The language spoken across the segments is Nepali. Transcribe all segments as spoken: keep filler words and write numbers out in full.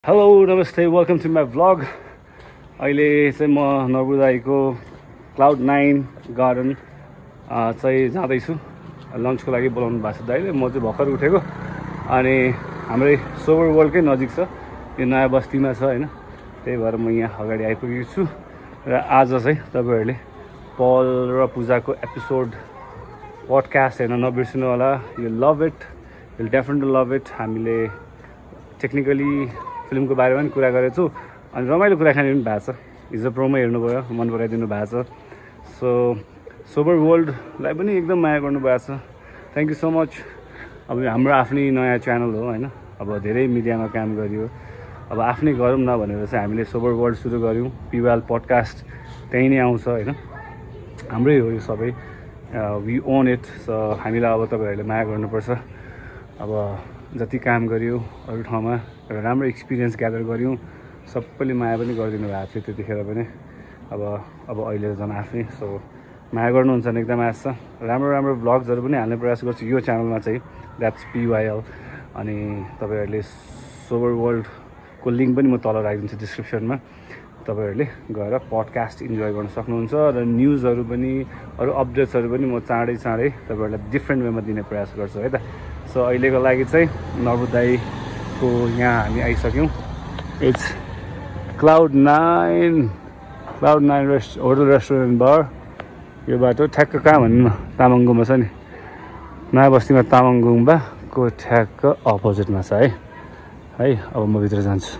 हेलो नमस्ते वेलकम टु माई भ्लग। अहिले चाहिँ म नर्बुदाईको क्लाउड नाइन गार्डन चाहिँ जाँदैछु। लन्चको लागि बोलाउनु भएको छ दाइले। म चाहिँ भर्खर उठेको अनि हाम्रै सोबर वर्ल्डकै नजिक छ, यो नयाँ बस्तीमा छ होइन। त्यही भएर म यहाँ अगाडि आइपुगेको छु र आज चाहिँ तपाईँहरूले पल र पूजाको एपिसोड पडकास्ट हेर्न नबिर्सिनु होला। You love it, will definitely love it. हामीले टेक्निकली फिल्मको बारेमा पनि कुरा गरेको छु अनि रमाइलो कुराकानी पनि भएको छ। हिजो प्रोमो हेर्नुभयो, मन पराइदिनु भएको छ। सो सोबर वर्ल्डलाई पनि एकदम माया गर्नुभएको छ। Thank you so much. अब हाम्रो आफ्नै नयाँ च्यानल हो होइन। अब धेरै मिडियामा काम गरियो, अब आफ्नै गरौँ न भनेर चाहिँ हामीले सोबर वर्ल्ड सुरु गऱ्यौँ। पिवाल पडकास्ट त्यहीँ नै आउँछ होइन, हाम्रै हो यो सबै। We own it. सो हामीलाई अब तपाईँहरूले माया गर्नुपर्छ। अब जति काम गरियो अरू ठाउँमा एउटा राम्रो एक्सपिरियन्स ग्यादर गऱ्यौँ, सबैले माया पनि गरिदिनु भएको थियो त्यतिखेर पनि। अब अब अहिले झन् आफ्नै। सो माया गर्नुहुन्छ भने एकदम आश छ। राम्रो राम्रो भ्लग्सहरू पनि हाल्ने प्रयास गर्छु यो च्यानलमा चाहिँ, द्याट्स पिवाइएल। अनि तपाईँहरूले सोबर वर्ल्डको लिङ्क पनि म तल राखिदिन्छु डिस्क्रिप्सनमा। तपाईँहरूले गएर पडकास्ट इन्जोय गर्न सक्नुहुन्छ र न्युजहरू पनि अरू अपडेट्सहरू पनि म चाँडै चाँडै तपाईँहरूलाई डिफ्रेन्ट वेमा दिने प्रयास गर्छु है त। सो अहिलेको लागि चाहिँ नर्बुदाईको यहाँ हामी आइसक्यौँ। It's cloud nine cloud nine rest hotel restaurant bar. यो बाटो ठ्याक्क कहाँ भन्नु न, तामाङगुम्बा छ नि, नयाँ बस्तीमा तामाङगुम्बाको ठ्याक्क अपोजिटमा छ है। है अब म भित्र जान्छु।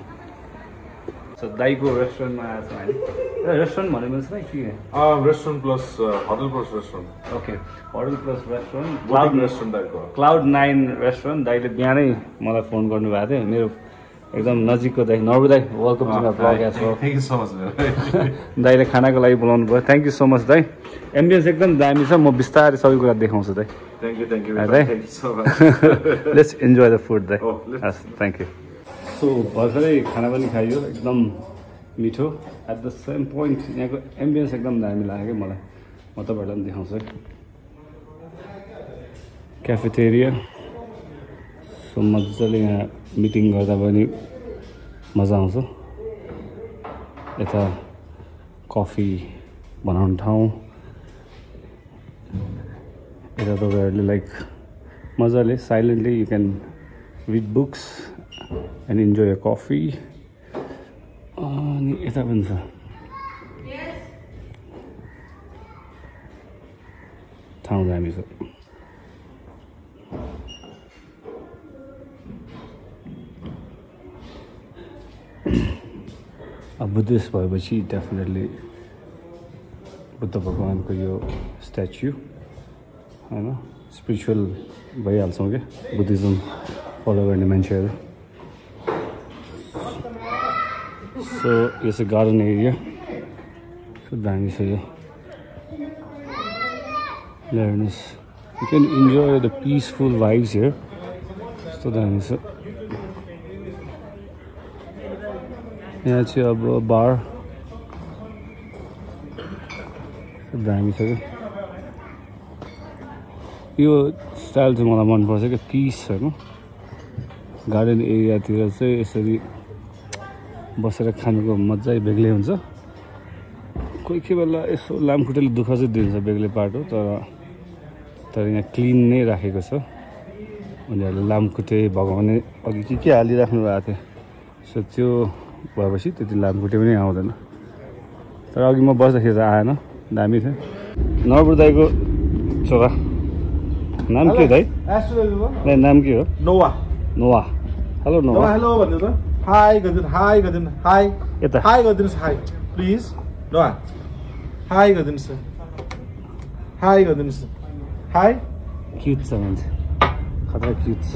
सो दाईको रेस्टुरेन्टमा आएको छ हामी। रेस्टुरेन्ट भनेपछि चाहिँ के restaurant plus hotel plus restaurant. Okay, hotel plus restaurant, cloud restaurant टाइपको क्लाउड नाइन रेस्टुरेन्ट। दाइले बिहानै मलाई फोन गर्नुभएको थियो, मेरो एकदम नजिकको दाइ नर्बुदाई। Welcome to my vlog as well. Thank you so much. दाइले खानाको लागि बोलाउनु भयो। थ्याङ्क यू सो मच दाइ। एम्बियन्स एकदम दामी छ। म बिस्तारै सबै कुरा देखाउँछु दाइ। थ्याङ्क यू थ्याङ्क यू दाइ। Thank you so much. Let's enjoy the food दाइ। Oh, let's- हस्, थ्याङ्क यू। सो भर्खरै खाना पनि खाइयो, एकदम मिठो। एट द सेम पोइन्ट यहाँको एम्बियन्स एकदम दामी लाग्यो क्या मलाई। म तपाईँहरूलाई पनि देखाउँछु है। क्याफेटेरिया। सो मजाले यहाँ मिटिङ गर्दा पनि मजा आउँछ। यता कफी बनाउने ठाउँ, यता तपाईँहरूले लाइक मजाले silently you can read books and enjoy your coffee. अनि यता पनि छ ठाउँ दामी छ। अब बुद्धिस्ट भएपछि डेफिनेटली बुद्ध भगवानको यो स्ट्याच्यु होइन, स्पिरिचुअल भइहाल्छौँ क्या बुद्धिज्म फलो गर्ने मान्छेहरू। सो यो चाहिँ गार्डन एरिया। सो दामी छ यो। हेर्नुहोस्, you can enjoy the peaceful vibes here. यस्तो दामी छ। यहाँ चाहिँ अब बार दामी छ क्या। यो स्टाइल चाहिँ मलाई मनपर्छ क्या, पिस होइन। गार्डन एरियातिर चाहिँ यसरी बसेर खानुको मजै बेग्लै हुन्छ। कोही कोही बेला यसो लामखुट्टेले दुःख चाहिँ दिन्छ, बेग्लै पार्ट हो। तर तर यहाँ क्लिन नै राखेको छ। उनीहरूले लामखुट्टे भगाउने अघि के के हालिराख्नु भएको थियो। सो त्यो भएपछि त्यति लामखुट्टे पनि आउँदैन। तर अघि म बस्दाखेरि त आएन, दामी थियो। नर्बुदाईको छोरा नाम के हो दाइ? दाइ नाम के हो? Nova. Nova. Hello Nova. Hello भन्नु त। हाई गरिदिनु, हाई गरिदिनु, हाई यता हाई गरिदिनुहोस्, हाई प्लिज। नोवा हाई गरिदिनुहोस्, हाई गरिदिनुहोस्, हाई। क्युट छ मान्छे, खतरा क्युट छ।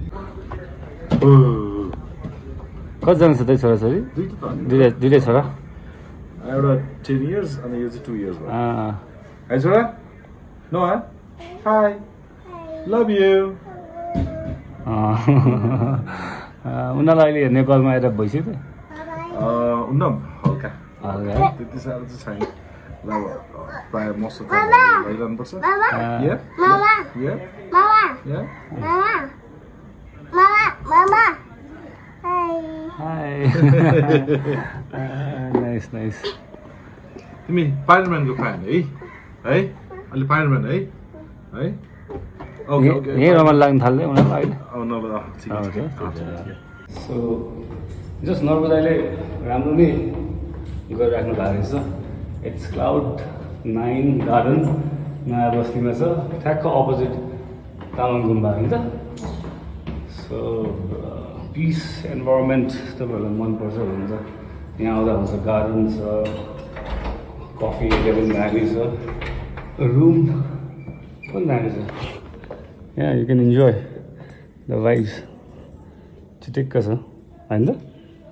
कतिजना छ दाइ छोराछोरी? दुईवटा दुईवटै छोरा। एउटा टेन इयर्स अनि यो चाहिँ टु इयर्स भयो। अँ, है छोरा नोवा हाई लभ यु। अँ, उनीहरूलाई अहिले नेपालमा आएर भइसक्यो त उन्न हल्का हल्का। त्यति साह्रो चाहिँ छैन। ल प्रायः मसो भइरहनु पर्छ। Hi. Nice, nice. तिमी स्पाइडरम्यानको फ्यान है है अलि स्पाइडरम्यान है है ओके ओके यही रमाइलो लाग्न थाल्यो उनीहरूलाई अहिले अब नभए अँ, ठिक छ, हजुर, ठिक छ, हजुर, ठिक छ। हजुर। सो जस्ट नर्मदाले राम्रो नै गरिराख्नु भएको रहेछ इट्स क्लाउड नाइन गार्डन नयाँ बस्तीमा छ ठ्याक्क अपोजिट तामाङ गुम्बा होइन सो पिस इन्भाइरोमेन्ट तपाईँहरूलाई मनपर्छ हुन्छ यहाँ आउँदा हुन्छ गार्डन छ कफी एरिया पनि दामी छ रुम पनि दामी छ यहाँ you can enjoy the vibes चिटिक्क छ होइन त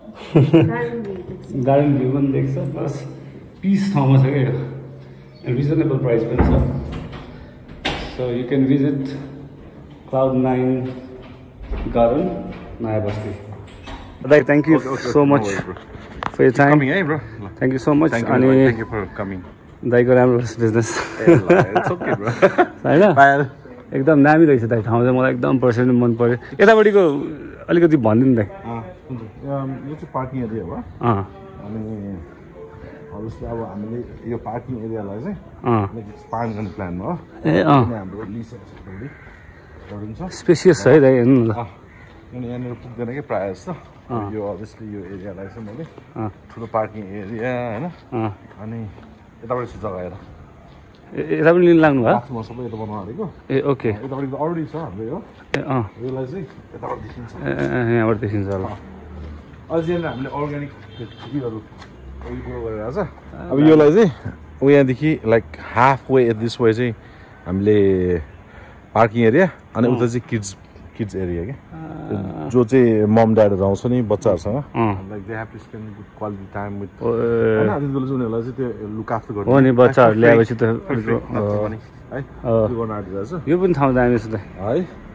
गार्डन भ्यू पनि देख्छ प्लस पिस ठाउँमा छ क्या यो रिजनेबल प्राइस पनि छ so you can visit cloud nine garden Naya Basti दाइ thank you so much for your time Coming, eh, bro? Thank you so much Thank you, अनि thank you for coming. दाइको राम्रो बिजनेस It's okay, bro. होइन Bye. एकदम दामी रहेछ दाइ ठाउँ चाहिँ मलाई एकदम पर्सेन्ट मन पऱ्यो यतापट्टिको अलिकति भनिदिनु दाइ अँ, हुन्छ। अम्, यो चाहिँ पार्किङ एरिया हो अँ अनि अभियसली अब हामीले यो पार्किङ एरियालाई चाहिँ अँ एक्सपान्ड गर्ने प्लानमा हो ए अँ अनि हाम्रो लिसहरू छ स्पेसियस छ है दाइ हेर्नु न अँ, अनि यहाँनिर पुग्दैन कि प्रायः जस्तो अँ। यो अभियसली यो एरियालाई चाहिँ मैले अँ ठुलो पार्किङ एरिया होइन अँ अनि यताबाट चाहिँ जग्गा हेर ए- यता पनि लिनु लाग्नु भयो बाथरुमहरू सबै यता बनाउनु हालेको ए ओके यतापट्टि त अलरेडी छ हाम्रो यो ए अँ यसलाई चाहिँ यताबाट देखिन्छ ए, ए, यहाँबाट देखिन्छ होला अझ यहाँनिर हामीले अर्ग्यानिक खेतीहरू ग्रो गरेर छ अब योलाई चाहिँ ऊ यहाँदेखि like half way this way चाहिँ हामीले पार्किङ एरिया अनि उता चाहिँ किड्स किड्स एरिया क्या जो चाहिँ मम ड्याडहरू आउँछ नि बच्चाहरूसँग अँ like they have to spend good quality time with ओ, ए, होइन त्यति बेला चाहिँ उनीहरूलाई चाहिँ त्यो लुक आफ्टर गर्नु हो नि बच्चाहरू ल्याएपछि त है अँ। त्यो गर्नु आँटिरहेको छ यो पनि ठाउँ दामी छ दाइ है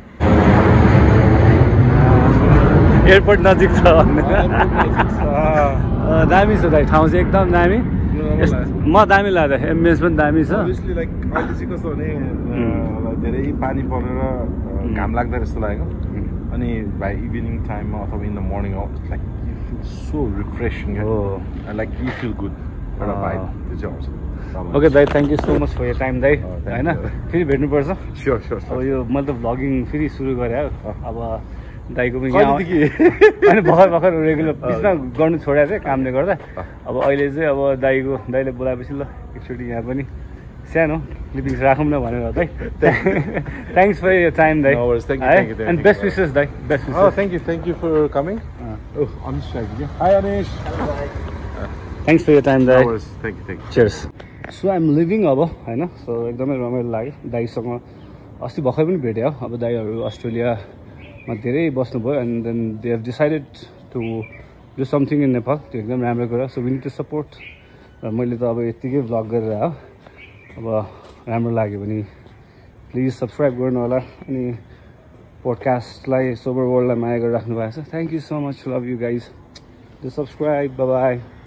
एयरपोर्ट नजिक छ भन्ने अँ, दामी छ दाइ ठाउँ चाहिँ एकदम दामी यस- म दामी लाग्दा एम्बियन्स पनि दामी छ Obviously, like, अहिले चाहिँ कस्तो भने अँ, धेरै पानी परेर अँ, घाम लाग्दा जस्तो लागेको अनि बाई इभिनिङ टाइममा अथवा in the morning like you feel so refreshing हो लाइक यु फिल गुड एउटा भाइब त्यो चाहिँ आउँछ ओके दाइ thank you so much for your time दाइ thank होइन you. फेरि भेट्नुपर्छ स्योर स्योर अब यो मैले त भ्लगिङ फेरि सुरु गरेँ अब दाइको पनि यहाँ कहिलेदेखि अनि भर्खर भर्खर रेगुलर बिचमा गर्नु छोडेको थिएँ कामले गर्दा अब अहिले चाहिँ अब दाइको दाइले बोलाएपछि ल एकचोटि यहाँ पनि सानो क्लिपिङ्स राखौँ न भनेर दाइ थ्याङ्क्स फर यर टाइम दाइ No worries. Thank you, है thank you, thank and you. Best wishes दाइ best Oh, wishes thank you, thank you for coming. Oh, Anish here. Hi, Anish. Thanks for your time No दाइ worries. Thank you, thank you. Cheers so I'm living अब होइन सो एकदमै रमाइलो लाग्यो दाइसँग अस्ति भर्खर पनि भेट्यो अब दाइहरू अस्ट्रेलियामा धेरै बस्नुभयो and then they have decided to do something in Nepal त्यो एकदम राम्रो कुरा so we need to support र मैले त अब यत्तिकै भ्लग गरेर हो अब राम्रो लाग्यो भने प्लिज सब्सक्राइब गर्नु होला अनि पोडकास्टलाई सोबर वर्ल्डलाई माया गरिराख्नु भएको छ thank you so much love you guys to subscribe by